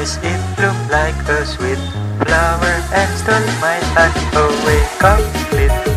days it bloomed like a sweet flower and stole my heart away complete.